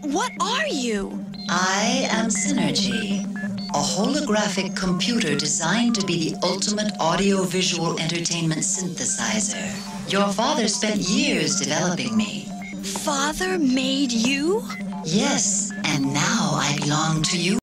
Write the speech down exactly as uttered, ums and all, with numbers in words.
what are you? I am Synergy, a holographic computer designed to be the ultimate audio-visual entertainment synthesizer. Your father spent years developing me. Father made you? Yes, and now I belong to you.